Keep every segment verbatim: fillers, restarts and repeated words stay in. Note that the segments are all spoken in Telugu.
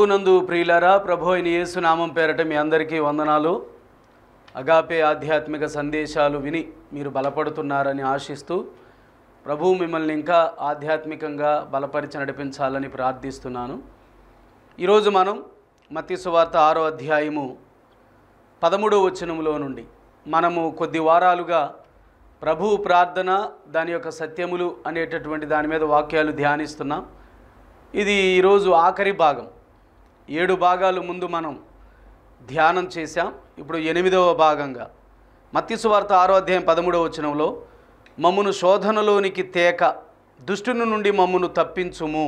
ప్రభువునందు ప్రియులారా, ప్రభు అయిన యేసు నామం పేరట మీ అందరికీ వందనాలు. అగాపే ఆధ్యాత్మిక సందేశాలు విని మీరు బలపడుతున్నారని ఆశిస్తూ ప్రభువు మిమ్మల్ని ఇంకా ఆధ్యాత్మికంగా బలపరిచి నడిపించాలని ప్రార్థిస్తున్నాను. ఈరోజు మనం మత్తయి సువార్త ఆరో అధ్యాయము పదమూడవ వచనములో నుండి మనము కొద్ది వారాలుగా ప్రభువు ప్రార్థన, దాని యొక్క సత్యములు అనేటటువంటి దాని మీద వాక్యాలు ధ్యానిస్తున్నాం. ఇది ఈరోజు ఆఖరి భాగం. ఏడు భాగాలు ముందు మనం ధ్యానం చేశాం. ఇప్పుడు ఎనిమిదవ భాగంగా మత్తయి సువార్త ఆరో అధ్యాయం పదమూడవ వచనంలో మమ్మును శోధనలోనికి తేక దుష్టుని నుండి మమ్మును తప్పించుము.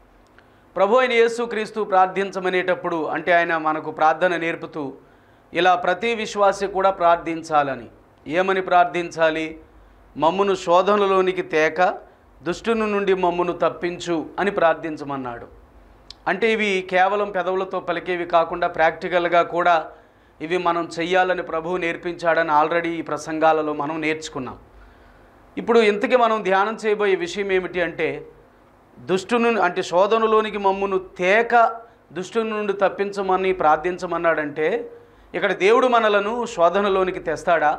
ప్రభు అయిన యేసుక్రీస్తు ప్రార్థించమనేటప్పుడు అంటే ఆయన మనకు ప్రార్థన నేర్పుతూ ఇలా ప్రతి విశ్వాసి కూడా ప్రార్థించాలని, ఏమని ప్రార్థించాలి? మమ్మును శోధనలోనికి తేక దుష్టుని నుండి మమ్మును తప్పించు అని ప్రార్థించమన్నాడు. అంటే ఇవి కేవలం పెదవులతో పలికేవి కాకుండా ప్రాక్టికల్గా కూడా ఇవి మనం చెయ్యాలని ప్రభువు నేర్పించాడని ఆల్రెడీ ఈ ప్రసంగాలలో మనం నేర్చుకున్నాం. ఇప్పుడు ఇంతకీ మనం ధ్యానం చేయబోయే విషయం ఏమిటి అంటే, దుష్టుని అంటే శోధనలోనికి మమ్మును తేక దుష్టుని నుండి తప్పించమని ప్రార్థించమన్నాడంటే ఇక్కడ దేవుడు మనలను శోధనలోనికి తెస్తాడా?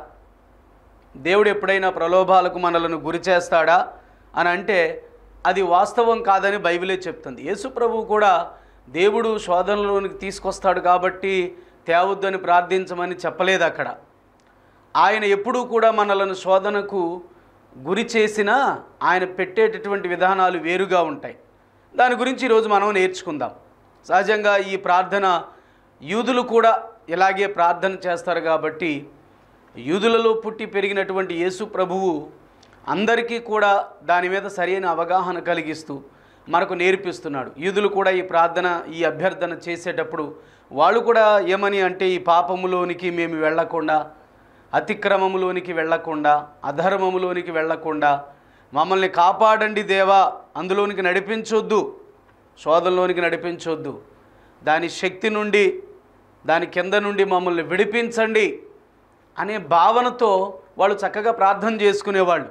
దేవుడు ఎప్పుడైనా ప్రలోభాలకు మనలను గురి చేస్తాడా అని అంటే అది వాస్తవం కాదని బైబిలే చెప్తుంది. యేసు ప్రభువు కూడా దేవుడు శోధనలోనికి తీసుకొస్తాడు కాబట్టి తేవద్దని ప్రార్థించమని చెప్పలేదు అక్కడ. ఆయన ఎప్పుడూ కూడా మనలను శోధనకు గురి చేసినా ఆయన పెట్టేటటువంటి విధానాలు వేరుగా ఉంటాయి. దాని గురించి ఈరోజు మనం నేర్చుకుందాం. సహజంగా ఈ ప్రార్థన యూదులు కూడా ఇలాగే ప్రార్థన చేస్తారు కాబట్టి యూదులలో పుట్టి పెరిగినటువంటి యేసు ప్రభువు అందరికీ కూడా దాని మీద సరైన అవగాహన కలిగిస్తూ మనకు నేర్పిస్తున్నాడు. యూదులు కూడా ఈ ప్రార్థన, ఈ అభ్యర్థన చేసేటప్పుడు వాళ్ళు కూడా ఏమని అంటే, ఈ పాపములోనికి మేము వెళ్ళకుండా, అతిక్రమములోనికి వెళ్ళకుండా, అధర్మములోనికి వెళ్ళకుండా మమ్మల్ని కాపాడండి దేవా, అందులోనికి నడిపించొద్దు, శోధనలోనికి నడిపించొద్దు, దాని శక్తి నుండి, దాని కింద నుండి మమ్మల్ని విడిపించండి అనే భావనతో వాళ్ళు చక్కగా ప్రార్థన చేసుకునేవాళ్ళు.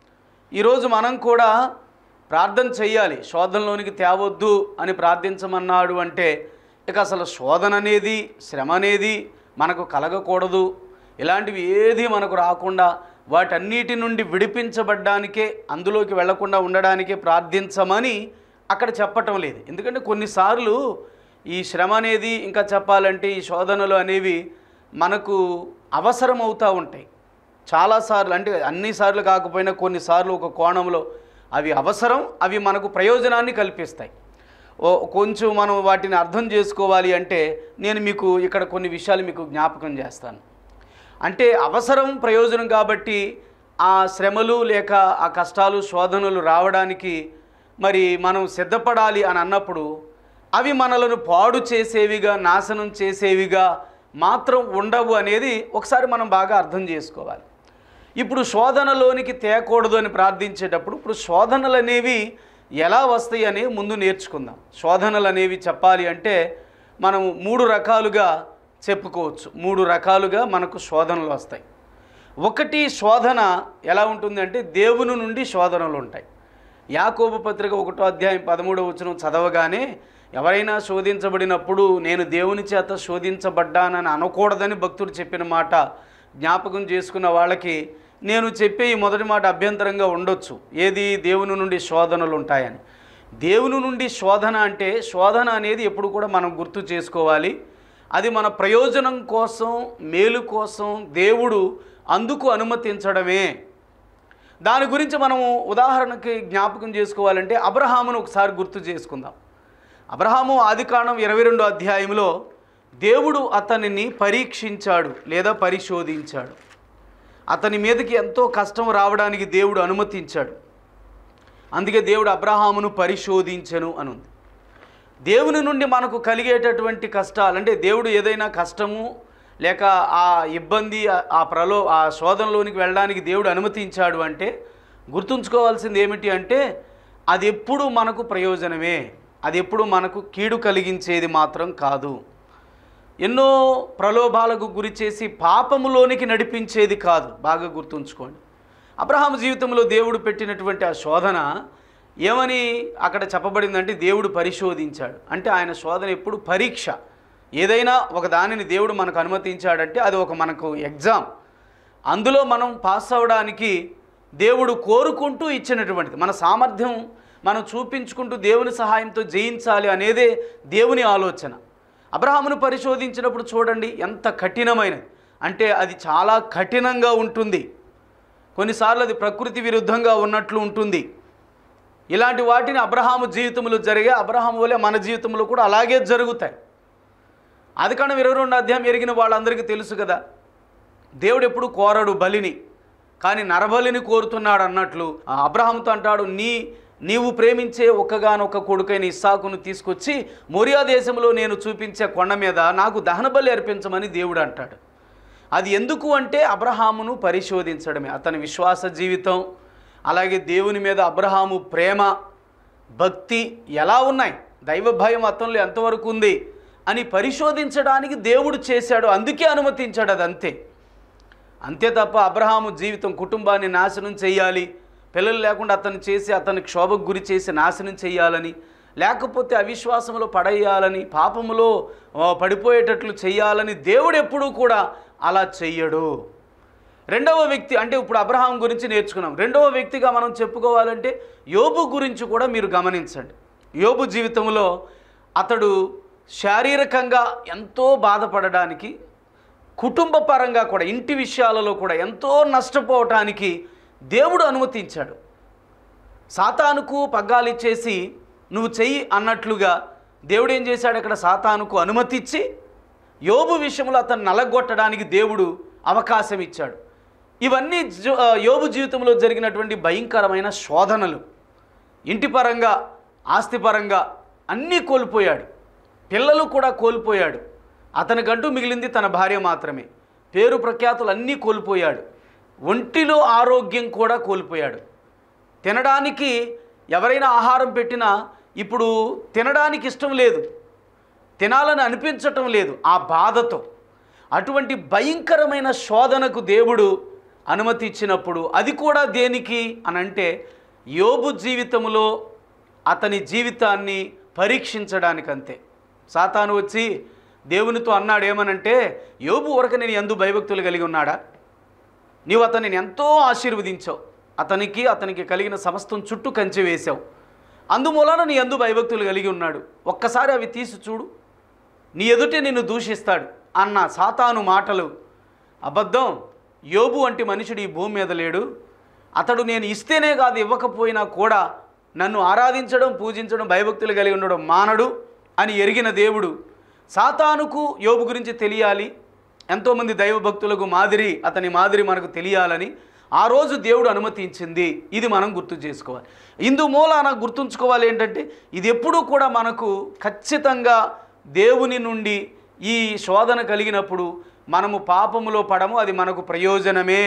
ఈరోజు మనం కూడా ప్రార్థన చెయ్యాలి. శోధనలోనికి తేవద్దు అని ప్రార్థించమన్నాడు అంటే ఇక అసలు శోధన అనేది, శ్రమ అనేది మనకు కలగకూడదు, ఇలాంటివి ఏది మనకు రాకుండా వాటన్నిటి నుండి విడిపించబడ్డానికే, అందులోకి వెళ్లకుండా ఉండడానికే ప్రార్థించమని అక్కడ చెప్పటం లేదు. ఎందుకంటే కొన్నిసార్లు ఈ శ్రమ అనేది, ఇంకా చెప్పాలంటే ఈ శోధనలు అనేవి మనకు అవసరం అవుతూ ఉంటాయి. చాలాసార్లు, అంటే అన్నిసార్లు కాకపోయినా కొన్నిసార్లు ఒక కోణంలో అవి అవసరం, అవి మనకు ప్రయోజనాన్ని కల్పిస్తాయి. ఓ కొంచెం మనం వాటిని అర్థం చేసుకోవాలి అంటే నేను మీకు ఇక్కడ కొన్ని విషయాలు మీకు జ్ఞాపకం చేస్తాను. అంటే అవసరం, ప్రయోజనం కాబట్టి ఆ శ్రమలు లేక ఆ కష్టాలు, శోధనలు రావడానికి మరి మనం సిద్ధపడాలి అని అన్నప్పుడు అవి మనలను పాడు చేసేవిగా, నాశనం చేసేవిగా మాత్రం ఉండవు అనేది ఒకసారి మనం బాగా అర్థం చేసుకోవాలి. ఇప్పుడు శోధనలోనికి తేకూడదు అని ప్రార్థించేటప్పుడు ఇప్పుడు శోధనలు అనేవి ఎలా వస్తాయి అని ముందు నేర్చుకుందాం. శోధనలు అనేవి చెప్పాలి అంటే మనం మూడు రకాలుగా చెప్పుకోవచ్చు. మూడు రకాలుగా మనకు శోధనలు వస్తాయి. ఒకటి, శోధన ఎలా ఉంటుంది అంటే దేవుని నుండి శోధనలు ఉంటాయి. యాకోబు పత్రిక ఒకటో అధ్యాయం పదమూడవ వచనం చదవగానే ఎవరైనా శోధించబడినప్పుడు నేను దేవుని చేత శోధించబడ్డానని అనకూడదని భక్తుడు చెప్పిన మాట జ్ఞాపకం చేసుకున్న వాళ్ళకి నేను చెప్పే ఈ మొదటి మాట అభ్యంతరంగా ఉండొచ్చు. ఏది? దేవుని నుండి శోధనలు ఉంటాయని. దేవుని నుండి శోధన అంటే శోధన అనేది ఎప్పుడు కూడా మనం గుర్తు చేసుకోవాలి. అది మన ప్రయోజనం కోసం, మేలు కోసం దేవుడు అందుకు అనుమతించడమే. దాని గురించి మనము ఉదాహరణకి జ్ఞాపకం చేసుకోవాలంటే అబ్రహామును ఒకసారి గుర్తు చేసుకుందాం. అబ్రహాము ఆదికాండం ఇరవై రెండో అధ్యాయంలో దేవుడు అతనిని పరీక్షించాడు లేదా పరిశోధించాడు. అతని మీదకి ఎంతో కష్టం రావడానికి దేవుడు అనుమతించాడు. అందుకే దేవుడు అబ్రహామును పరిశోధించెను అనుంది. దేవుని నుండి మనకు కలిగేటటువంటి కష్టాలు, అంటే దేవుడు ఏదైనా కష్టము లేక ఆ ఇబ్బంది, ఆ ప్రలో ఆ శోధనలోనికి వెళ్ళడానికి దేవుడు అనుమతించాడు అంటే గుర్తుంచుకోవాల్సింది ఏమిటి అంటే అది ఎప్పుడు మనకు ప్రయోజనమే, అది ఎప్పుడు మనకు కీడు కలిగించేది మాత్రం కాదు. ఎన్నో ప్రలోభాలకు గురి చేసి పాపములోనికి నడిపించేది కాదు. బాగా గుర్తుంచుకోండి. అబ్రహాము జీవితంలో దేవుడు పెట్టినటువంటి ఆ శోధన ఏమని అక్కడ చెప్పబడిందంటే దేవుడు పరిశోధించాడు. అంటే ఆయన శోధన ఎప్పుడు పరీక్ష. ఏదైనా ఒక దానిని దేవుడు మనకు అనుమతించాడంటే అది ఒక మనకు ఎగ్జామ్. అందులో మనం పాస్ అవ్వడానికి దేవుడు కోరుకుంటూ ఇచ్చినటువంటిది. మన సామర్థ్యం మనం చూపించుకుంటూ దేవుని సహాయంతో జయించాలి అనేదే దేవుని ఆలోచన. అబ్రహామును పరిశోధించినప్పుడు చూడండి ఎంత కఠినమైనది అంటే అది చాలా కఠినంగా ఉంటుంది. కొన్నిసార్లు అది ప్రకృతి విరుద్ధంగా ఉన్నట్లు ఉంటుంది. ఇలాంటి వాటిని అబ్రహాము జీవితంలో జరిగే అబ్రహాము వలె మన జీవితంలో కూడా అలాగే జరుగుతాయి. అది కారణం ఇరవై రెండు అధ్యాయం ఎరిగిన వాళ్ళందరికీ తెలుసు కదా, దేవుడు ఎప్పుడు కోరడు బలిని, కానీ నరబలిని కోరుతున్నాడు అన్నట్లు అబ్రహాముతో అంటాడు, నీ నీవు ప్రేమించే ఒక్కగానొక్క కొడుకైన ఇస్సాకును తీసుకొచ్చి మోరియా దేశంలో నేను చూపించే కొండ మీద నాకు దహన బలి అర్పించమని దేవుడు అంటాడు. అది ఎందుకు అంటే అబ్రహామును పరిశోధించడమే. అతని విశ్వాస జీవితం, అలాగే దేవుని మీద అబ్రహాము ప్రేమ భక్తి ఎలా ఉన్నాయి, దైవ భయం అతనిలో ఎంతవరకు ఉంది అని పరిశోధించడానికి దేవుడు చేశాడు. అందుకే అనుమతించాడు. అది అంతే అంతే తప్ప అబ్రహాము జీవితం కుటుంబాన్ని నాశనం చేయాలి, పిల్లలు లేకుండా అతను చేసి అతన్ని క్షోభకు గురి చేసి నాశనం చేయాలని, లేకపోతే అవిశ్వాసంలో పడేయాలని, పాపములో పడిపోయేటట్లు చేయాలని దేవుడు ఎప్పుడూ కూడా అలా చెయ్యడు. రెండవ వ్యక్తి అంటే ఇప్పుడు అబ్రహాం గురించి నేర్చుకున్నాం. రెండవ వ్యక్తిగా మనం చెప్పుకోవాలంటే యోబు గురించి కూడా మీరు గమనించండి. యోబు జీవితంలో అతడు శారీరకంగా ఎంతో బాధపడడానికి, కుటుంబ పరంగా కూడా ఇంటి విషయాలలో కూడా ఎంతో నష్టపోవటానికి దేవుడు అనుమతించాడు. సాతానుకు పగ్గాలు ఇచ్చేసి నువ్వు చెయ్యి అన్నట్లుగా దేవుడు ఏం చేశాడు, అక్కడ సాతానుకు అనుమతిచ్చి యోబు విషయంలో అతను నలగొట్టడానికి దేవుడు అవకాశం ఇచ్చాడు. ఇవన్నీ యోబు జీవితంలో జరిగినటువంటి భయంకరమైన శోధనలు. ఇంటి పరంగా ఆస్తిపరంగా అన్నీ కోల్పోయాడు, పిల్లలు కూడా కోల్పోయాడు. అతనికంటూ మిగిలింది తన భార్య మాత్రమే. పేరు ప్రఖ్యాతులు అన్నీ కోల్పోయాడు. ఒంటిలో ఆరోగ్యం కూడా కోల్పోయాడు. తినడానికి ఎవరైనా ఆహారం పెట్టినా ఇప్పుడు తినడానికి ఇష్టం లేదు, తినాలని అనిపించటం లేదు ఆ బాధతో. అటువంటి భయంకరమైన శోధనకు దేవుడు అనుమతి ఇచ్చినప్పుడు అది కూడా దేనికి అనంటే యోబు జీవితంలో అతని జీవితాన్ని పరీక్షించడానికంతే. సాతాను వచ్చి దేవునితో అన్నాడు ఏమనంటే, యోబు వరకు నేను యందు భయభక్తులు కలిగి ఉన్నాడా, నీవు అతనిని ఎంతో ఆశీర్వదించావు, అతనికి అతనికి కలిగిన సమస్తం చుట్టూ కంచె వేశావు, అందుమూలన నీ యందు భయభక్తులు కలిగి ఉన్నాడు, ఒక్కసారి అవి తీసి చూడు, నీ ఎదుటే నిన్ను దూషిస్తాడు అన్న సాతాను మాటలు అబద్ధం. యోబు వంటి మనుషుడు ఈ భూమి మీద లేడు. అతడు నేను ఇస్తేనే కాదు ఇవ్వకపోయినా కూడా నన్ను ఆరాధించడం పూజించడం భయభక్తులు కలిగి ఉండడం మానడు అని ఎరిగిన దేవుడు సాతానుకు యోబు గురించి తెలియాలి, ఎంతోమంది దైవభక్తులకు మాదిరి అతని మాదిరి మనకు తెలియాలని ఆ రోజు దేవుడు అనుమతించింది. ఇది మనం గుర్తు చేసుకోవాలి. ఇందు మూలాన గుర్తుంచుకోవాలి ఏంటంటే ఇది ఎప్పుడూ కూడా మనకు ఖచ్చితంగా దేవుని నుండి ఈ శోధన కలిగినప్పుడు మనము పాపములో పడము, అది మనకు ప్రయోజనమే.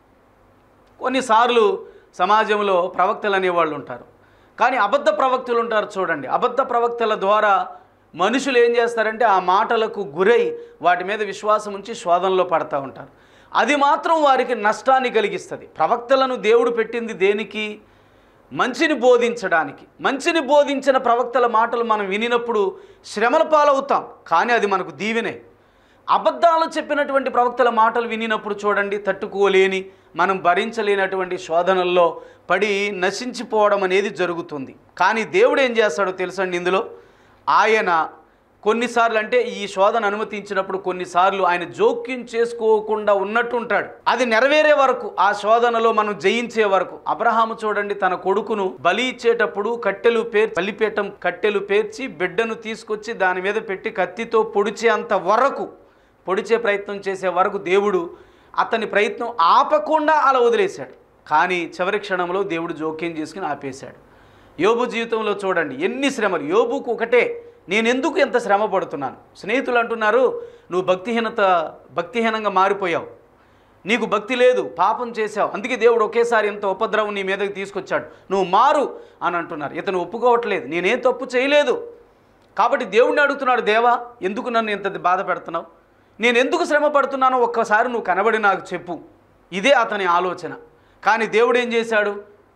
కొన్నిసార్లు సమాజంలో ప్రవక్తలు అనేవాళ్ళు ఉంటారు, కానీ అబద్ధ ప్రవక్తలు ఉంటారు చూడండి. అబద్ధ ప్రవక్తల ద్వారా మనుషులు ఏం చేస్తారంటే ఆ మాటలకు గురై వాటి మీద విశ్వాసం ఉంచి శోధనలో పడతా ఉంటారు. అది మాత్రం వారికి నష్టాన్ని కలిగిస్తుంది. ప్రవక్తలను దేవుడు పెట్టింది దేనికి? మంచిని బోధించడానికి. మంచిని బోధించిన ప్రవక్తల మాటలు మనం వినినప్పుడు శ్రమల పాలవుతాం, కానీ అది మనకు దీవెనే. అబద్ధాలు చెప్పినటువంటి ప్రవక్తల మాటలు వినినప్పుడు చూడండి తట్టుకోలేని మనం భరించలేనటువంటి శోధనల్లో పడి నశించిపోవడం అనేది జరుగుతుంది. కానీ దేవుడు ఏం చేస్తాడో తెలుసండి, ఇందులో ఆయన కొన్నిసార్లు అంటే ఈ శోధన అనుమతించినప్పుడు కొన్నిసార్లు ఆయన జోక్యం చేసుకోకుండా ఉన్నట్టు ఉంటాడు. అది నెరవేరే వరకు, ఆ శోధనలో మనం జయించే వరకు. అబ్రహాము చూడండి తన కొడుకును బలి ఇచ్చేటప్పుడు కట్టెలు పేర్చి బలిపీఠం కట్టెలు పేర్చి బిడ్డను తీసుకొచ్చి దాని మీద పెట్టి కత్తితో పొడిచే అంత వరకు పొడిచే ప్రయత్నం చేసే వరకు దేవుడు అతని ప్రయత్నం ఆపకుండా అలా వదిలేశాడు. కానీ చివరి క్షణంలో దేవుడు జోక్యం చేసుకుని ఆపేశాడు. యోబు జీవితంలో చూడండి ఎన్ని శ్రమలు. యోబుకు ఒకటే, నేను ఎందుకు ఎంత శ్రమ పడుతున్నాను. స్నేహితులు అంటున్నారు నువ్వు భక్తిహీనత భక్తిహీనంగా మారిపోయావు, నీకు భక్తి లేదు, పాపం చేశావు, అందుకే దేవుడు ఒకేసారి ఎంత ఉపద్రవం నీ మీదకి తీసుకొచ్చాడు, నువ్వు మారు అని అంటున్నారు. ఇతను ఒప్పుకోవట్లేదు, నేనేం తప్పు చేయలేదు. కాబట్టి దేవుడిని అడుగుతున్నాడు, దేవా ఎందుకు నన్ను ఇంత బాధ పెడుతున్నావు, నేను ఎందుకు శ్రమ పడుతున్నానో ఒక్కసారి నువ్వు కనబడి నాకు చెప్పు. ఇదే అతని ఆలోచన. కానీ దేవుడు ఏం చేశాడు,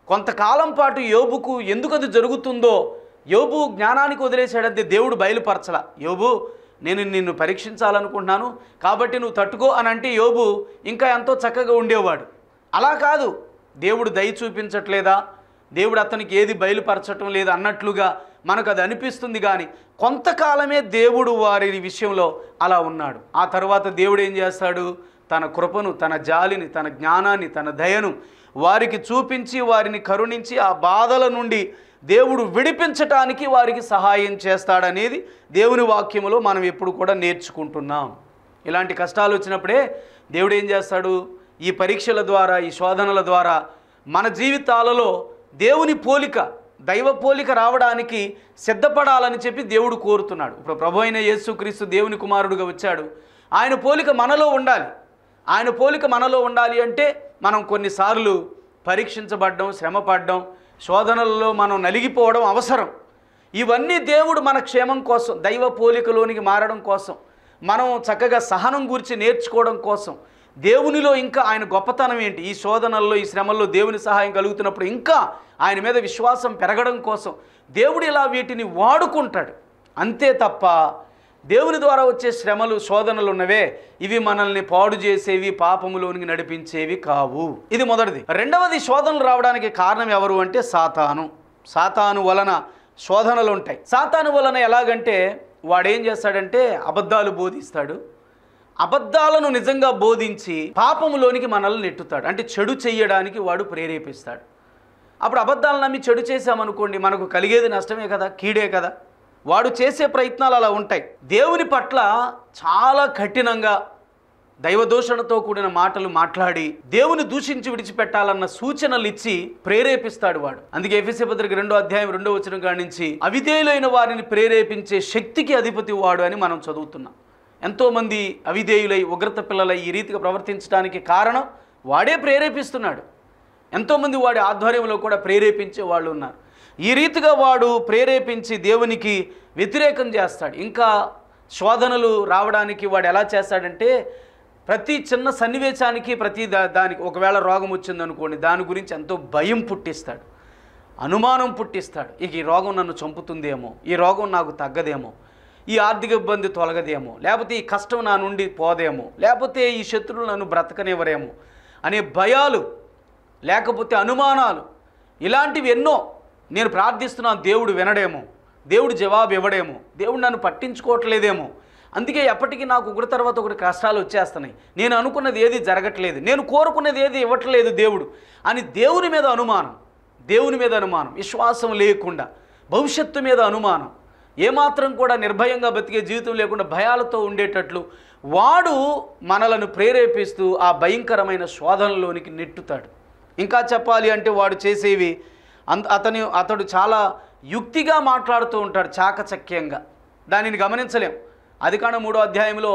కొంతకాలం పాటు యోబుకు ఎందుకు అది జరుగుతుందో యోబు జ్ఞానానికి వదిలేశాడంతే దేవుడు బయలుపరచలా. యోబు నేను నిన్ను పరీక్షించాలనుకుంటున్నాను కాబట్టి నువ్వు తట్టుకో అని అంటే యోబు ఇంకా ఎంతో చక్కగా ఉండేవాడు. అలా కాదు, దేవుడు దయ చూపించట్లేదా, దేవుడు అతనికి ఏది బయలుపరచటం లేదు అన్నట్లుగా మనకు అది అనిపిస్తుంది. కానీ కొంతకాలమే దేవుడు వారి విషయంలో అలా ఉన్నాడు. ఆ తర్వాత దేవుడు ఏం చేస్తాడు, తన కృపను, తన జాలిని, తన జ్ఞానాన్ని, తన దయను వారికి చూపించి వారిని కరుణించి ఆ బాధల నుండి దేవుడు విడిపించటానికి వారికి సహాయం చేస్తాడనేది దేవుని వాక్యములో మనం ఎప్పుడు కూడా నేర్చుకుంటున్నాం. ఇలాంటి కష్టాలు వచ్చినప్పుడే దేవుడు ఏం చేస్తాడు, ఈ పరీక్షల ద్వారా, ఈ శోధనల ద్వారా మన జీవితాలలో దేవుని పోలిక, దైవ పోలిక రావడానికి సిద్ధపడాలని చెప్పి దేవుడు కోరుతున్నాడు. ఇప్పుడు ప్రభు అయిన యేసుక్రీస్తు దేవుని కుమారుడుగా వచ్చాడు. ఆయన పోలిక మనలో ఉండాలి. ఆయన పోలిక మనలో ఉండాలి అంటే మనం కొన్నిసార్లు పరీక్షించబడడం, శ్రమపడడం, శోధనలలో మనం నలిగిపోవడం అవసరం. ఇవన్నీ దేవుడు మన క్షేమం కోసం, దైవ పోలికలోనికి మారడం కోసం, మనం చక్కగా సహనం గురించి నేర్చుకోవడం కోసం, దేవునిలో ఇంకా ఆయన గొప్పతనం ఏంటి, ఈ శోధనల్లో, ఈ శ్రమల్లో దేవుని సహాయం కలుగుతున్నప్పుడు ఇంకా ఆయన మీద విశ్వాసం పెరగడం కోసం దేవుడు ఇలా వీటిని వాడుకుంటాడు. అంతే తప్ప దేవుని ద్వారా వచ్చే శ్రమలు, శోధనలు ఉన్నవే ఇవి మనల్ని పాడు చేసేవి, పాపములోనికి నడిపించేవి కావు. ఇది మొదటిది. రెండవది, శోధనలు రావడానికి కారణం ఎవరు అంటే సాతాను. సాతాను వలన శోధనలు ఉంటాయి. సాతాను వలన ఎలాగంటే వాడేం చేస్తాడంటే అబద్ధాలు బోధిస్తాడు. అబద్ధాలను నిజంగా బోధించి పాపములోనికి మనల్ని నెట్టుతాడు. అంటే చెడు చెయ్యడానికి వాడు ప్రేరేపిస్తాడు. అప్పుడు అబద్ధాలను నమ్మి చెడు చేసామనుకోండి, మనకు కలిగేది నష్టమే కదా, కీడే కదా. వాడు చేసే ప్రయత్నాలు అలా ఉంటాయి. దేవుని పట్ల చాలా కఠినంగా దైవదూషణతో కూడిన మాటలు మాట్లాడి దేవుని దూషించి విడిచిపెట్టాలన్న సూచనలు ఇచ్చి ప్రేరేపిస్తాడు వాడు. అందుకే ఎఫెసీ పత్రిక రెండో అధ్యాయం రెండో వచనం కాడి నుంచి అవిధేయులైన వారిని ప్రేరేపించే శక్తికి అధిపతి వాడు అని మనం చదువుతున్నాం. ఎంతోమంది అవిధేయులై, ఉగ్రత పిల్లలై ఈ రీతిగా ప్రవర్తించడానికి కారణం వాడే ప్రేరేపిస్తున్నాడు. ఎంతోమంది వాడి ఆధ్వర్యంలో కూడా ప్రేరేపించే వాళ్ళు ఉన్నారు. ఈ రీతిగా వాడు ప్రేరేపించి దేవునికి వ్యతిరేకం చేస్తాడు. ఇంకా శోధనలు రావడానికి వాడు ఎలా చేస్తాడంటే ప్రతి చిన్న సన్నివేశానికి, ప్రతి దా దానికి ఒకవేళ రోగం వచ్చిందనుకోండి, దాని గురించి ఎంతో భయం పుట్టిస్తాడు, అనుమానం పుట్టిస్తాడు. ఇక ఈ రోగం నన్ను చంపుతుందేమో, ఈ రోగం నాకు తగ్గదేమో, ఈ ఆర్థిక ఇబ్బంది తొలగదేమో, లేకపోతే ఈ కష్టం నా నుండి పోదేమో, లేకపోతే ఈ శత్రువులు నన్ను బ్రతకనివ్వరేమో అనే భయాలు, లేకపోతే అనుమానాలు, ఇలాంటివి ఎన్నో. నేను ప్రార్థిస్తున్నాను, దేవుడు వినడేమో, దేవుడు జవాబు ఇవ్వడేమో, దేవుడు నన్ను పట్టించుకోవట్లేదేమో, అందుకే ఎప్పటికీ నాకు ఒకటి తర్వాత ఒకటి కష్టాలు వచ్చేస్తున్నాయి, నేను అనుకున్నది ఏది జరగట్లేదు, నేను కోరుకున్నది ఏది ఇవ్వట్లేదు దేవుడు అని దేవుని మీద అనుమానం, దేవుని మీద అనుమానం, విశ్వాసం లేకుండా భవిష్యత్తు మీద అనుమానం, ఏమాత్రం కూడా నిర్భయంగా బతికే జీవితం లేకుండా భయాలతో ఉండేటట్లు వాడు మనలను ప్రేరేపిస్తూ ఆ భయంకరమైన శోధనలోనికి నెట్టుతాడు. ఇంకా చెప్పాలి అంటే వాడు చేసేవి అంత అతని అతడు చాలా యుక్తిగా మాట్లాడుతూ ఉంటాడు, చాకచక్యంగా. దానిని గమనించలేం. ఆదికాండం మూడో అధ్యాయంలో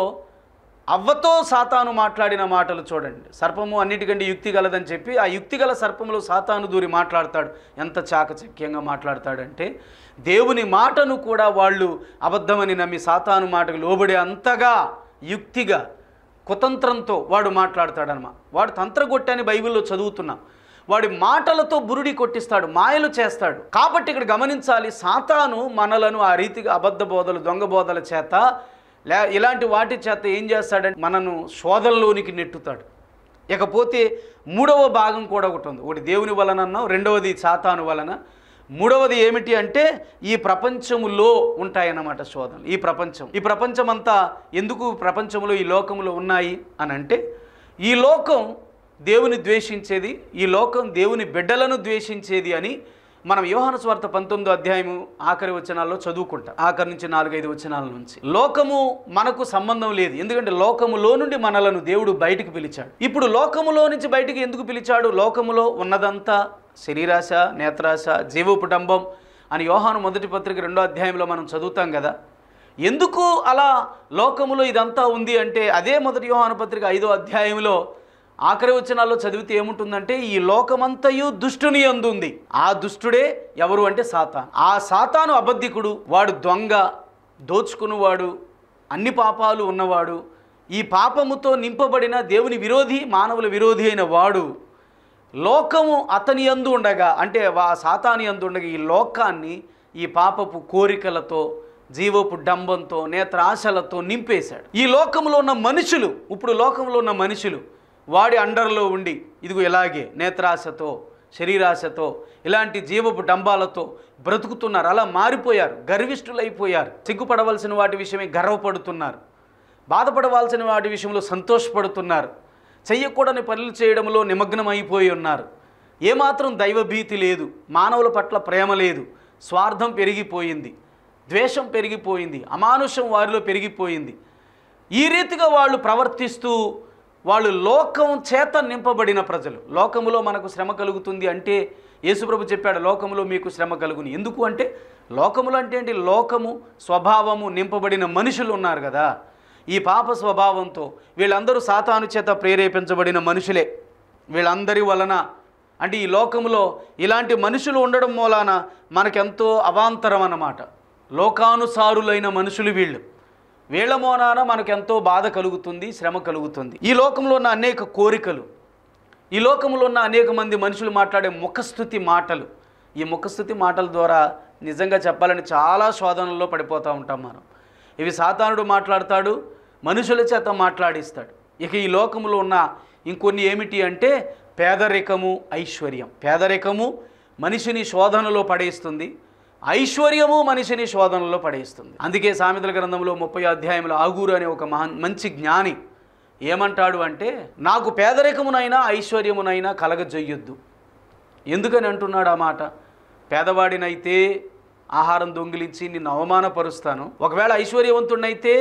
అవ్వతో సాతాను మాట్లాడిన మాటలు చూడండి. సర్పము అన్నిటికంటే యుక్తి గలదని చెప్పి ఆ యుక్తిగల సర్పములో సాతాను దూరి మాట్లాడతాడు. ఎంత చాకచక్యంగా మాట్లాడతాడంటే దేవుని మాటను కూడా వాళ్ళు అబద్ధమని నమ్మి సాతాను మాటకు లోబడే అంతగా యుక్తిగా, కుతంత్రంతో వాడు మాట్లాడతాడనమా. వాడు తంత్రగొట్టి అని బైబిల్లో చదువుతున్నాం. వాడి మాటలతో బురుడి కొట్టిస్తాడు, మాయలు చేస్తాడు. కాబట్టి ఇక్కడ గమనించాలి, సాతాను మనలను ఆ రీతిగా అబద్ధ బోధలు, దొంగ బోధల చేత, లే ఇలాంటి వాటి చేత ఏం చేస్తాడంటే మనను శోధనలోనికి నెట్టుతాడు. ఇకపోతే మూడవ భాగం కూడా ఒకటి ఉంది. ఒకటి దేవుని వలన అన్నాం, రెండవది సాతాను వలన, మూడవది ఏమిటి అంటే ఈ ప్రపంచములో ఉంటాయన్నమాట శోధనలు. ఈ ప్రపంచం ఈ ప్రపంచం అంతా ఎందుకు ప్రపంచంలో, ఈ లోకంలో ఉన్నాయి అని అంటే, ఈ లోకం దేవుని ద్వేషించేది, ఈ లోకం దేవుని బిడ్డలను ద్వేషించేది అని మనం యోహాను సువార్త పంతొమ్మిదో అధ్యాయము ఆఖరి వచనాల్లో చదువుకుంటాం. ఆఖరి నుంచి నాలుగైదు వచనాల నుంచి లోకము మనకు సంబంధం లేదు. ఎందుకంటే లోకములో నుండి మనలను దేవుడు బయటికి పిలిచాడు. ఇప్పుడు లోకములో నుంచి బయటికి ఎందుకు పిలిచాడు? లోకములో ఉన్నదంతా శరీరాశ, నేత్రాశ, జీవోపటంబం అని యోహాను మొదటి పత్రిక రెండో అధ్యాయంలో మనం చదువుతాం కదా. ఎందుకు అలా లోకములో ఇదంతా ఉంది అంటే, అదే మొదటి యోహాను పత్రిక ఐదో అధ్యాయంలో ఆఖరి వచనాల్లో చదివితే ఏముంటుందంటే, ఈ లోకమంతయు దుష్టుని యందు ఉంది. ఆ దుష్టుడే ఎవరు అంటే సాతాను. ఆ సాతాను అబద్ధికుడు, వాడు దొంగ, దోచుకునివాడు, అన్ని పాపాలు ఉన్నవాడు, ఈ పాపముతో నింపబడిన దేవుని విరోధి, మానవుల విరోధి అయిన వాడు లోకము అతని యందు ఉండగా, అంటే వా సాతాని యందు ఉండగా ఈ లోకాన్ని ఈ పాపపు కోరికలతో, జీవపు డంబంతో, నేత్రాశలతో నింపేశాడు. ఈ లోకంలో ఉన్న మనుషులు, ఇప్పుడు లోకంలో ఉన్న మనుషులు వాడి అండర్లో ఉండి ఇదిగో ఇలాగే నేత్రాశతో, శరీరాశతో, ఇలాంటి జీవపు డంబాలతో బ్రతుకుతున్నారు. అలా మారిపోయారు, గర్విష్ఠులైపోయారు. సిగ్గుపడవలసిన వాటి విషయమే గర్వపడుతున్నారు, బాధపడవలసిన వాటి విషయంలో సంతోషపడుతున్నారు, చెయ్యకూడని పనులు చేయడంలో నిమగ్నమైపోయి ఉన్నారు. ఏమాత్రం దైవభీతి లేదు, మానవుల పట్ల ప్రేమ లేదు, స్వార్థం పెరిగిపోయింది, ద్వేషం పెరిగిపోయింది, అమానుషం వారిలో పెరిగిపోయింది. ఈ రీతిగా వాళ్ళు ప్రవర్తిస్తూ వాళ్ళు లోకం చేత నింపబడిన ప్రజలు. లోకములో మనకు శ్రమ కలుగుతుంది అంటే యేసుప్రభు చెప్పాడు, లోకములో మీకు శ్రమ కలుగుని. ఎందుకు అంటే లోకములు అంటే ఏంటి? లోకము స్వభావము నింపబడిన మనుషులు ఉన్నారు కదా. ఈ పాప స్వభావంతో వీళ్ళందరూ సాతాను చేత ప్రేరేపించబడిన మనుషులే. వీళ్ళందరి వలన అంటే ఈ లోకములో ఇలాంటి మనుషులు ఉండడం మూలాన మనకెంతో అవాంతరం అన్నమాట. లోకానుసారులైన మనుషులు వీళ్ళు. వీళ్ళ మూలాన మనకెంతో బాధ కలుగుతుంది, శ్రమ కలుగుతుంది. ఈ లోకంలో ఉన్న అనేక కోరికలు, ఈ లోకంలో ఉన్న అనేక మంది మనుషులు మాట్లాడే ముఖస్తుతి మాటలు, ఈ ముఖస్తుతి మాటల ద్వారా నిజంగా చెప్పాలని చాలా శోధనల్లో పడిపోతూ ఉంటాం మనం. ఇవి సాతానుడు మాట్లాడతాడు, మనుషుల చేత మాట్లాడిస్తాడు. ఇక ఈ లోకంలో ఉన్న ఇంకొన్ని ఏమిటి అంటే పేదరికము, ఐశ్వర్యం. పేదరికము మనిషిని శోధనలో పడేస్తుంది, ఐశ్వర్యము మనిషిని శోధనలో పడేస్తుంది. అందుకే సామెతల గ్రంథంలో ముప్పై అధ్యాయంలో ఆగూరు అనే ఒక మహా మంచి జ్ఞాని ఏమంటాడు అంటే, నాకు పేదరికమునైనా ఐశ్వర్యమునైనా కలగజొయ్యొద్దు. ఎందుకని అంటున్నాడు ఆ మాట? పేదవాడినైతే ఆహారం దొంగిలించి నిన్ను అవమానపరుస్తాను, ఒకవేళ ఐశ్వర్యవంతుడినైతే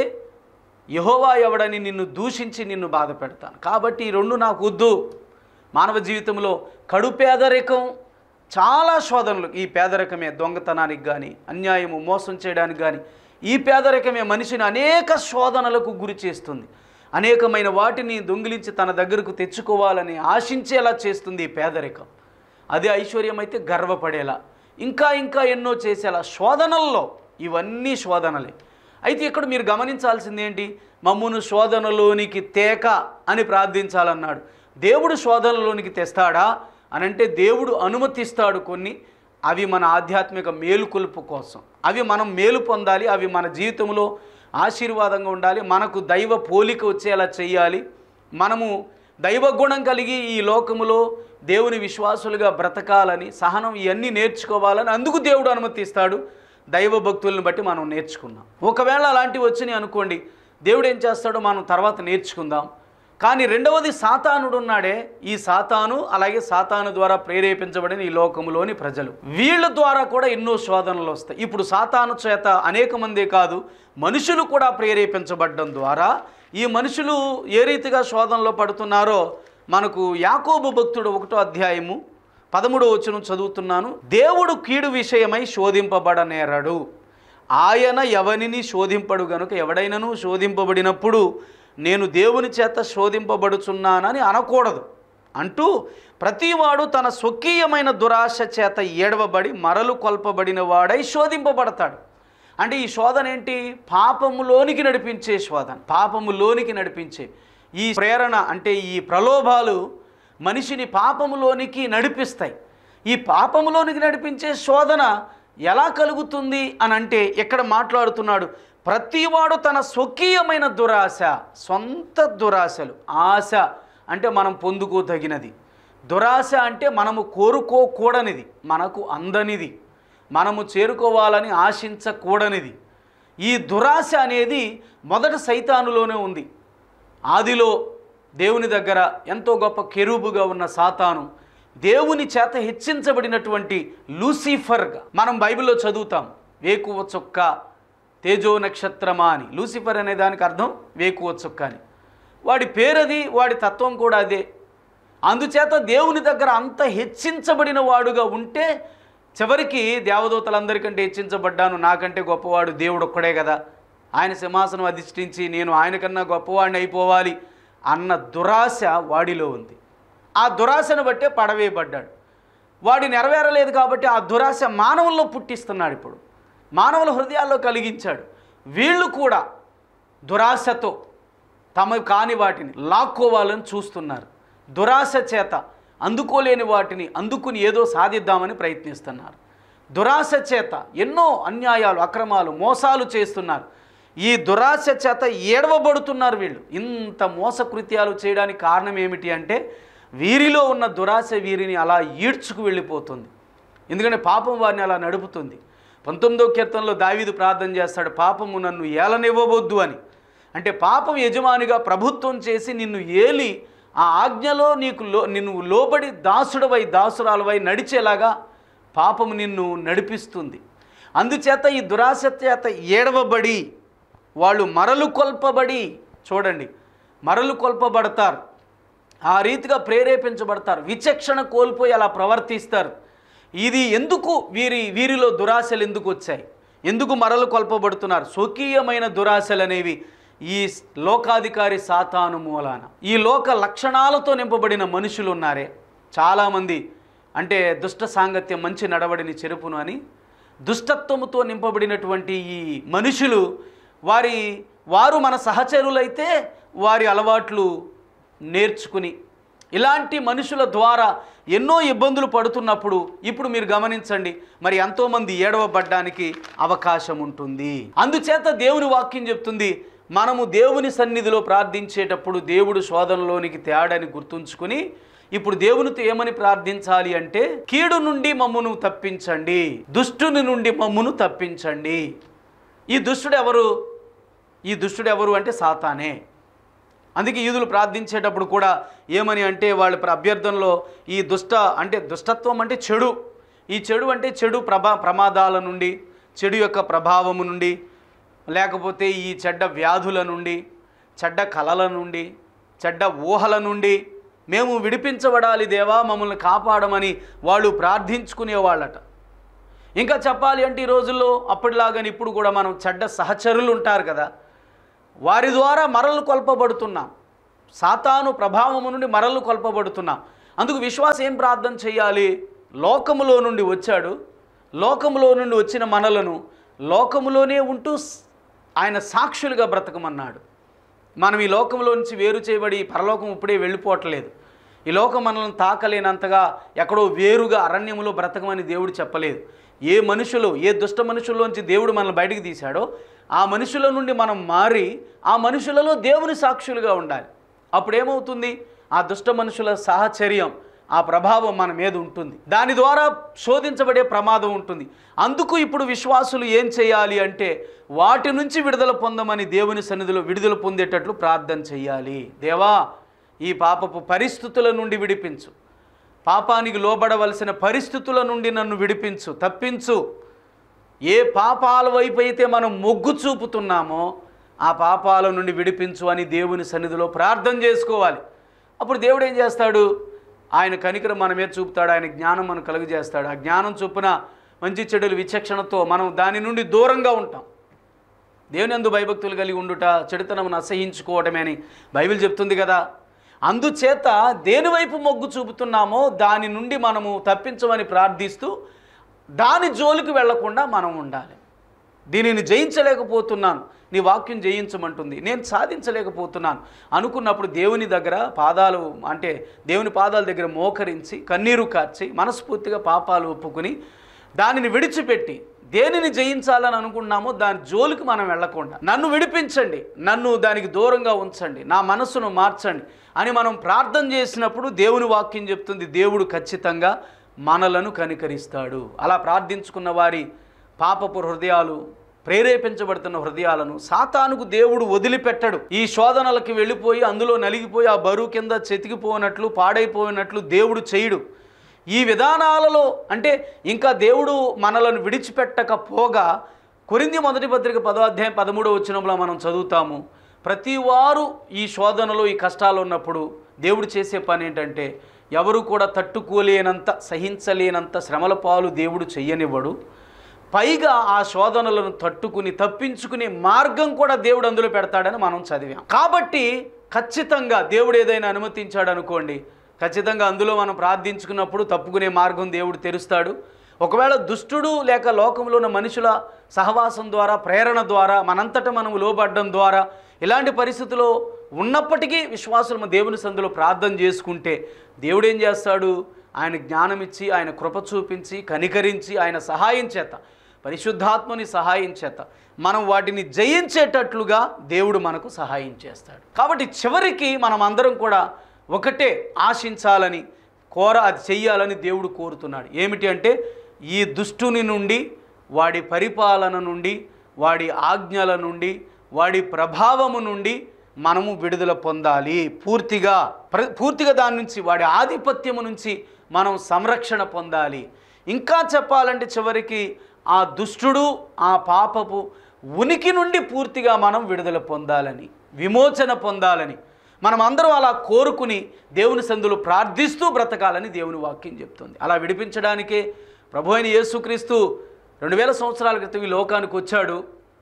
యెహోవా ఎవడని నిన్ను దూషించి నిన్ను బాధ పెడతాను. కాబట్టి ఈ రెండు నాకు వద్దు. మానవ జీవితంలో కడు పేదరికం, చాలా శోధనలు. ఈ పేదరికమే దొంగతనానికి కానీ, అన్యాయము మోసం చేయడానికి కానీ, ఈ పేదరికమే మనిషిని అనేక శోధనలకు గురి చేస్తుంది. అనేకమైన వాటిని దొంగిలించి తన దగ్గరకు తెచ్చుకోవాలని ఆశించేలా చేస్తుంది ఈ పేదరికం. అదే ఐశ్వర్యం అయితే గర్వపడేలా, ఇంకా ఇంకా ఎన్నో చేసేలా. శోధనల్లో ఇవన్నీ శోధనలే. అయితే ఇక్కడ మీరు గమనించాల్సింది ఏంటి? మమ్మును శోధనలోనికి తేక అని ప్రార్థించాలన్నాడు. దేవుడు శోధనలోనికి తెస్తాడా అని అంటే దేవుడు అనుమతిస్తాడు కొన్ని. అవి మన ఆధ్యాత్మిక మేలుకొలుపు కోసం, అవి మనం మేలు పొందాలి, అవి మన జీవితంలో ఆశీర్వాదంగా ఉండాలి, మనకు దైవ పోలిక వచ్చేలా చేయాలి, మనము దైవగుణం కలిగి ఈ లోకములో దేవుని విశ్వాసులుగా బ్రతకాలని, సహనం ఇవన్నీ నేర్చుకోవాలని అందుకు దేవుడు అనుమతిస్తాడు. దైవ భక్తులను బట్టి మనం నేర్చుకున్నాం. ఒకవేళ అలాంటివి వచ్చినాయి అనుకోండి, దేవుడు ఏం చేస్తాడో మనం తర్వాత నేర్చుకుందాం. కానీ రెండవది సాతానుడు ఉన్నాడే, ఈ సాతాను అలాగే సాతాను ద్వారా ప్రేరేపించబడిన ఈ లోకములోని ప్రజలు, వీళ్ళ ద్వారా కూడా ఎన్నో శోధనలు వస్తాయి. ఇప్పుడు సాతాను చేత అనేక మందే కాదు, మనుషులు కూడా ప్రేరేపించబడడం ద్వారా ఈ మనుషులు ఏ రీతిగా శోధనలో పడుతున్నారో మనకు యాకోబు భక్తుడు ఒకటో అధ్యాయము పదమూడో వచనం చదువుతున్నాను. దేవుడు కీడు విషయమై శోధింపబడనేరడు, ఆయన ఎవనిని శోధింపడు గనుక ఎవడైనను శోధింపబడినప్పుడు నేను దేవుని చేత శోధింపబడుచున్నానని అనకూడదు అంటూ, ప్రతివాడు తన స్వకీయమైన దురాశ చేత ఏడవబడి మరలు కొల్పబడిన వాడై శోధింపబడతాడు. అంటే ఈ శోధన ఏంటి? పాపములోనికి నడిపించే శోధన, పాపములోనికి నడిపించే ఈ ప్రేరణ అంటే ఈ ప్రలోభాలు మనిషిని పాపములోనికి నడిపిస్తాయి. ఈ పాపములోనికి నడిపించే శోధన ఎలా కలుగుతుంది అని అంటే ఇక్కడ మాట్లాడుతున్నాడు, ప్రతివాడు తన స్వకీయమైన దురాశ, సొంత దురాశలు. ఆశ అంటే మనం పొందుకోదగినది, దురాశ అంటే మనము కోరుకోకూడనిది, మనకు అందనిది, మనము చేరుకోవాలని ఆశించకూడనిది. ఈ దురాశ అనేది మొదట సైతానులోనే ఉంది. ఆదిలో దేవుని దగ్గర ఎంతో గొప్ప కెరూబుగా ఉన్న సాతాను దేవుని చేత హెచ్చించబడినటువంటి లూసిఫర్గా మనం బైబిల్లో చదువుతాం. వేకువ చుక్క, తేజో నక్షత్రమా అని. లూసిఫర్ అనే దానికి అర్థం వేకువ చుక్క అని. వాడి పేరది, వాడి తత్వం కూడా అదే. అందుచేత దేవుని దగ్గర అంత హెచ్చించబడిన వాడుగా ఉంటే చివరికి దేవదూతలందరికంటే హెచ్చించబడ్డాను, నాకంటే గొప్పవాడు దేవుడు ఒక్కడే కదా, ఆయన సింహాసనం అధిష్ఠించి నేను ఆయనకన్నా గొప్పవాడిని అయిపోవాలి అన్న దురాశ వాడిలో ఉంది. ఆ దురాశను బట్టే పడవేయబడ్డాడు. వాడి నెరవేరలేదు కాబట్టి ఆ దురాశ మానవుల్లో పుట్టిస్తున్నాడు. ఇప్పుడు మానవుల హృదయాల్లో కలిగించాడు. వీళ్ళు కూడా దురాశతో తమ కాని వాటిని లాక్కోవాలని చూస్తున్నారు. దురాశ చేత అందుకోలేని వాటిని అందుకుని ఏదో సాధిద్దామని ప్రయత్నిస్తున్నారు. దురాశ చేత ఎన్నో అన్యాయాలు, అక్రమాలు, మోసాలు చేస్తున్నారు. ఈ దురాశ చేత ఏడవబడుతున్నారు వీళ్ళు. ఇంత మోసకృత్యాలు చేయడానికి కారణం ఏమిటి అంటే వీరిలో ఉన్న దురాశ వీరిని అలా ఈడ్చుకు వెళ్ళిపోతుంది. ఎందుకంటే పాపం వారిని అలా నడుపుతుంది. పంతొమ్మిదో కీర్తనలో దావీదు ప్రార్థన చేస్తాడు, పాపము నన్ను ఏలనివ్వవద్దు అని. అంటే పాపం యజమానిగా ప్రభుత్వం చేసి నిన్ను ఏలి ఆ ఆజ్ఞలో నీకు లో నిన్ను లోబడి దాసుడవై దాసురాలవై నడిచేలాగా పాపము నిన్ను నడిపిస్తుంది. అందుచేత ఈ దురాశ చేత ఏడవబడి వాళ్ళు మరలు కొల్పబడి, చూడండి, మరలు కొల్పబడతారు, ఆ రీతిగా ప్రేరేపించబడతారు, విచక్షణ కోల్పోయి అలా ప్రవర్తిస్తారు. ఇది ఎందుకు వీరి వీరిలో దురాశలు ఎందుకు వచ్చాయి, ఎందుకు మరలు కొల్పబడుతున్నారు? స్వకీయమైన దురాశలు అనేవి ఈ లోకాధికారి సాతాను మూలాన. ఈ లోక లక్షణాలతో నింపబడిన మనుషులు ఉన్నారే చాలామంది, అంటే దుష్ట సాంగత్యం మంచి నడవడిని చెరుపును అని దుష్టత్వముతో నింపబడినటువంటి ఈ మనుషులు వారి వారు మన సహచరులైతే వారి అలవాట్లు నేర్చుకుని ఇలాంటి మనుషుల ద్వారా ఎన్నో ఇబ్బందులు పడుతున్నప్పుడు ఇప్పుడు మీరు గమనించండి, మరి ఎంతోమంది ఏడవబడ్డానికి అవకాశం ఉంటుంది. అందుచేత దేవుని వాక్యం చెప్తుంది, మనము దేవుని సన్నిధిలో ప్రార్థించేటప్పుడు దేవుడు శోధనలోనికి తేడాని గుర్తుంచుకుని ఇప్పుడు దేవునితో ఏమని ప్రార్థించాలి అంటే, కీడు నుండి మమ్మును తప్పించండి, దుష్టుని నుండి మమ్మును తప్పించండి. ఈ దుష్టుడు ఎవరు? ఈ దుష్టుడు ఎవరు అంటే సాతానే. అందుకే యూదులు ప్రార్థించేటప్పుడు కూడా ఏమని అంటే వాళ్ళ అభ్యర్థనలో ఈ దుష్ట అంటే దుష్టత్వం అంటే చెడు, ఈ చెడు అంటే చెడు ప్రభా ప్రమాదాల నుండి, చెడు యొక్క ప్రభావము నుండి, లేకపోతే ఈ చెడ్డ వ్యాధుల నుండి, చెడ్డ కలల నుండి, చెడ్డ ఊహల నుండి మేము విడిపించబడాలి దేవా, మమ్మల్ని కాపాడమని వాళ్ళు ప్రార్థించుకునేవాళ్ళట. ఇంకా చెప్పాలి అంటే ఈ రోజుల్లో అప్పటిలాగాని ఇప్పుడు కూడా మనం చెడ్డ సహచరులు ఉంటారు కదా, వారి ద్వారా మరలు కొల్పబడుతున్నాం, సాతాను ప్రభావము నుండి మరలు కొల్పబడుతున్నాం. అందుకు విశ్వాసం ఏం ప్రార్థన చేయాలి? లోకములో నుండి వచ్చాడు, లోకములో నుండి వచ్చిన మనలను లోకములోనే ఉంటూ ఆయన సాక్షులుగా బ్రతకమన్నాడు. మనం ఈ లోకంలో నుంచి వేరు చేయబడి పరలోకం ఇప్పుడే వెళ్ళిపోవట్లేదు. ఈ లోకం మనల్ని తాకలేనంతగా ఎక్కడో వేరుగా అరణ్యములో బ్రతకమని దేవుడు చెప్పలేదు. ఏ మనుషులు, ఏ దుష్ట మనుషుల్లోంచి దేవుడు మనల్ని బయటికి తీశాడో ఆ మనుషుల నుండి మనం మారి ఆ మనుషులలో దేవుని సాక్షులుగా ఉండాలి. అప్పుడేమవుతుంది? ఆ దుష్ట మనుషుల సాహచర్యం, ఆ ప్రభావం మన మీద ఉంటుంది, దాని ద్వారా శోధించబడే ప్రమాదం ఉంటుంది. అందుకు ఇప్పుడు విశ్వాసులు ఏం చేయాలి అంటే వాటి నుంచి విడుదల పొందమని దేవుని సన్నిధిలో విడుదల పొందేటట్లు ప్రార్థన చేయాలి. దేవా, ఈ పాపపు పరిస్థితుల నుండి విడిపించు, పాపానికి లోబడవలసిన పరిస్థితుల నుండి నన్ను విడిపించు, తప్పించు. ఏ పాపాల వైపు అయితే మనం మొగ్గు చూపుతున్నామో ఆ పాపాల నుండి విడిపించు అని దేవుని సన్నిధిలో ప్రార్థన చేసుకోవాలి. అప్పుడు దేవుడు ఏం చేస్తాడు? ఆయన కనికరం మన మీద చూపుతాడు, ఆయన జ్ఞానం మనం కలుగజేస్తాడు. ఆ జ్ఞానం చొప్పున మంచి చెడులు విచక్షణతో మనం దాని నుండి దూరంగా ఉంటాం. దేవుని యందు భయభక్తులు కలిగి ఉండుట చెడుతనమును అసహించుకోవటమే అని బైబిల్ చెప్తుంది కదా. అందుచేత దేనివైపు మొగ్గు చూపుతున్నామో దాని నుండి మనము తప్పించమని ప్రార్థిస్తూ దాని జోలికి వెళ్లకుండా మనం ఉండాలి. దీనిని జయించలేకపోతున్నాను, నీ వాక్యం జయించమంటుంది, నేను సాధించలేకపోతున్నాను అనుకున్నప్పుడు దేవుని దగ్గర పాదాలు అంటే దేవుని పాదాల దగ్గర మోకరించి కన్నీరు కార్చి మనస్ఫూర్తిగా పాపాలు ఒప్పుకుని దానిని విడిచిపెట్టి దేనిని జయించాలని అనుకున్నామో దాని జోలికి మనం వెళ్లకుండా నన్ను విడిపించండి, నన్ను దానికి దూరంగా ఉంచండి, నా మనస్సును మార్చండి అని మనం ప్రార్థన చేసినప్పుడు దేవుని వాక్యం చెప్తుంది, దేవుడు ఖచ్చితంగా మనలను కనికరిస్తాడు. అలా ప్రార్థించుకున్న వారి పాపపు హృదయాలు, ప్రేరేపించబడుతున్న హృదయాలను సాతానుకు దేవుడు వదిలిపెట్టడు. ఈ శోధనలకు వెళ్ళిపోయి అందులో నలిగిపోయి ఆ బరువు కింద చెతికిపోయినట్లు పాడైపోయినట్లు దేవుడు చేయడు. ఈ విధానాలలో అంటే ఇంకా దేవుడు మనలను విడిచిపెట్టకపోగా కొరింథీ మొదటి పత్రిక పదో అధ్యాయం పదమూడవ వచనంలో మనం చదువుతాము, ప్రతి వారు ఈ శోధనలో ఈ కష్టాలు ఉన్నప్పుడు దేవుడు చేసే పని ఏంటంటే ఎవరు కూడా తట్టుకోలేనంత సహించలేనంత శ్రమల పాలు దేవుడు చెయ్యనివ్వడు. పైగా ఆ శోధనలను తట్టుకుని తప్పించుకునే మార్గం కూడా దేవుడు అందులో పెడతాడని మనం చదివాం. కాబట్టి ఖచ్చితంగా దేవుడు ఏదైనా అనుమతించాడు అనుకోండి, ఖచ్చితంగా అందులో మనం ప్రార్థించుకున్నప్పుడు తప్పుకునే మార్గం దేవుడు తెరుస్తాడు. ఒకవేళ దుష్టుడు లేక లోకంలో ఉన్న మనుషుల సహవాసం ద్వారా, ప్రేరణ ద్వారా, మనంతట మనం లోబడ్డం ద్వారా ఇలాంటి పరిస్థితుల్లో ఉన్నప్పటికీ విశ్వాసులు దేవుని సందులో ప్రార్థన చేసుకుంటే దేవుడు ఏం చేస్తాడు? ఆయన జ్ఞానం ఇచ్చి, ఆయన కృప చూపించి, కనికరించి, ఆయన సహాయం చేత, పరిశుద్ధాత్మని సహాయం చేత మనం వాటిని జయించేటట్లుగా దేవుడు మనకు సహాయం చేస్తాడు. కాబట్టి చివరికి మనం అందరం కూడా ఒకటే ఆశించాలని, కోర అది చెయ్యాలని దేవుడు కోరుతున్నాడు. ఏమిటి అంటే, ఈ దుష్టుని నుండి, వాడి పరిపాలన నుండి, వాడి ఆజ్ఞల నుండి, వాడి ప్రభావము నుండి మనము విడుదల పొందాలి. పూర్తిగా పూర్తిగా దాని నుంచి, వాడి ఆధిపత్యము నుంచి మనం సంరక్షణ పొందాలి. ఇంకా చెప్పాలంటే చివరికి ఆ దుష్టుడు, ఆ పాపపు ఉనికి నుండి పూర్తిగా మనం విడుదల పొందాలని, విమోచన పొందాలని మనం అందరం అలా కోరుకుని దేవుని సందులో ప్రార్థిస్తూ బ్రతకాలని దేవుని వాక్యం చెప్తుంది. అలా విడిపించడానికే ప్రభు అయిన యేసుక్రీస్తు రెండు వేల సంవత్సరాల క్రితం ఈ లోకానికి వచ్చాడు.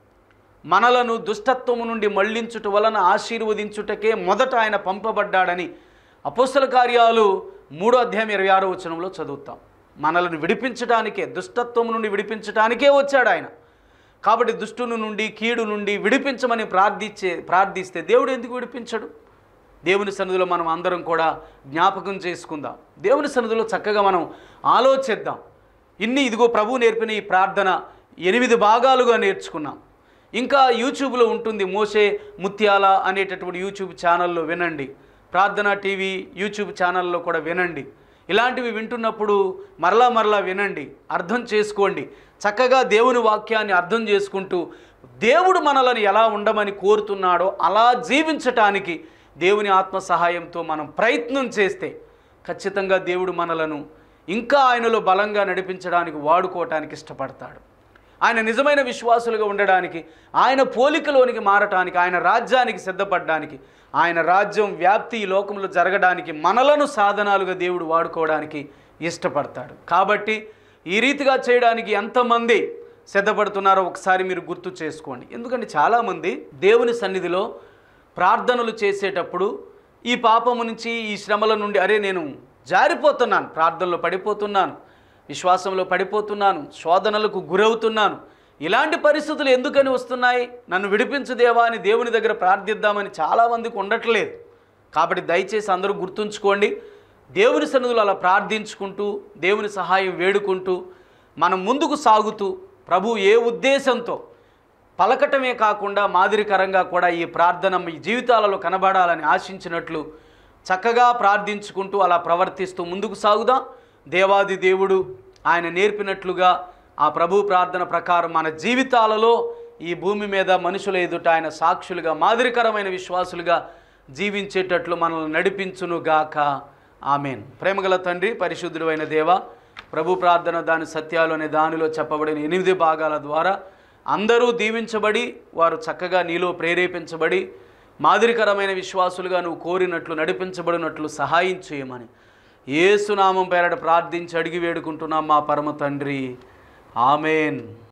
మనలను దుష్టత్వము నుండి మళ్లించుట వలన ఆశీర్వదించుటకే మొదట ఆయన పంపబడ్డాడని అపోస్తల కార్యాలు మూడో అధ్యాయం ఇరవై ఆరో వచనంలో చదువుతాం. మనలను విడిపించడానికే, దుష్టత్వము నుండి విడిపించడానికే వచ్చాడు ఆయన. కాబట్టి దుష్టుని నుండి, కీడు నుండి విడిపించమని ప్రార్థించే ప్రార్థిస్తే దేవుడు ఎందుకు విడిపించడు? దేవుని సన్నిధిలో మనం అందరం కూడా జ్ఞాపకం చేసుకుందాం. దేవుని సన్నిధిలో చక్కగా మనం ఆలోచిద్దాం. ఇన్ని ఇదిగో ప్రభు నేర్పిన ఈ ప్రార్థన ఎనిమిది భాగాలుగా నేర్చుకున్నాం. ఇంకా యూట్యూబ్లో ఉంటుంది, మోషే ముత్యాల అనేటటువంటి యూట్యూబ్ ఛానల్లో వినండి. ప్రార్థన టీవీ యూట్యూబ్ ఛానల్లో కూడా వినండి. ఇలాంటివి వింటున్నప్పుడు మరలా మరలా వినండి, అర్థం చేసుకోండి. చక్కగా దేవుని వాక్యాన్ని అర్థం చేసుకుంటూ దేవుడు మనలను ఎలా ఉండమని కోరుతున్నాడో అలా జీవించటానికి దేవుని ఆత్మ సహాయంతో మనం ప్రయత్నం చేస్తే ఖచ్చితంగా దేవుడు మనలను ఇంకా ఆయనలో బలంగా నడిపించడానికి, వాడుకోవటానికి ఇష్టపడతాడు. ఆయన నిజమైన విశ్వాసులుగా ఉండడానికి, ఆయన పోలికలోనికి మారటానికి, ఆయన రాజ్యానికి సిద్ధపడడానికి, ఆయన రాజ్యం వ్యాప్తి ఈ లోకంలో జరగడానికి మనలను సాధనాలుగా దేవుడు వాడుకోవడానికి ఇష్టపడతాడు. కాబట్టి ఈ రీతిగా చేయడానికి ఎంతమంది సిద్ధపడుతున్నారో ఒకసారి మీరు గుర్తు చేసుకోండి. ఎందుకంటే చాలామంది దేవుని సన్నిధిలో ప్రార్థనలు చేసేటప్పుడు ఈ పాపము నుంచి, ఈ శ్రమల నుండి, అరే నేను జారిపోతున్నాను, ప్రార్థనలో పడిపోతున్నాను, విశ్వాసంలో పడిపోతున్నాను, శోధనలకు గురవుతున్నాను, ఇలాంటి పరిస్థితులు ఎందుకని వస్తున్నాయి, నన్ను విడిపించు దేవా అని దేవుని దగ్గర ప్రార్థిద్దామని చాలామందికి ఉండట్లేదు. కాబట్టి దయచేసి అందరూ గుర్తుంచుకోండి, దేవుని సన్నిధిలో అలా ప్రార్థించుకుంటూ, దేవుని సహాయం వేడుకుంటూ మనం ముందుకు సాగుతూ, ప్రభు ఏ ఉద్దేశంతో పలకటమే కాకుండా మాదిరికరంగా కూడా ఈ ప్రార్థన మీ జీవితాలలో కనబడాలని ఆశించినట్లు చక్కగా ప్రార్థించుకుంటూ అలా ప్రవర్తిస్తూ ముందుకు సాగుదాం. దేవాది దేవుడు ఆయన నేర్పినట్లుగా ఆ ప్రభు ప్రార్థన ప్రకారం మన జీవితాలలో ఈ భూమి మీద మనుషుల ఎదుట ఆయన సాక్షులుగా, మాదిరికరమైన విశ్వాసులుగా జీవించేటట్లు మనల్ని నడిపించునుగాక. ఆమెన్. ప్రేమగల తండ్రి, పరిశుద్ధుడు అయిన దేవ, ప్రభు ప్రార్థన దాని సత్యాలు అనే దానిలో చెప్పబడిన ఎనిమిది భాగాల ద్వారా అందరూ దీవించబడి, వారు చక్కగా నీలో ప్రేరేపించబడి మాదిరికరమైన విశ్వాసులుగా నువ్వు కోరినట్లు నడిపించబడినట్లు సహాయం చేయమని యేసు నామం పేరట ప్రార్థించి అడిగి వేడుకుంటున్నాం మా పరమ తండ్రి. ఆమెన్.